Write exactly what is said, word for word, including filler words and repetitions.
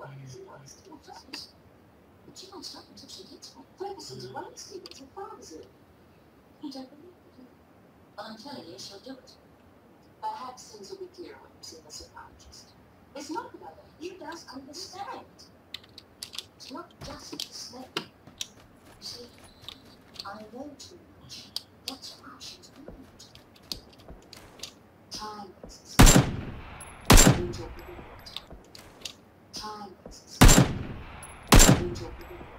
is nice to friends. But she won't stop until she gets one. Ferguson's away sleeping till father's ill. You don't believe it, do you? Well, I'm telling you, she'll do it. Perhaps things will be clearer when you see the psychiatrist. It's not about that. He does understand. It's not just the snake. You see, I know too much. That's why she's doing it. Time makes us see. You talk with the water. Time makes us see. You talk with the water.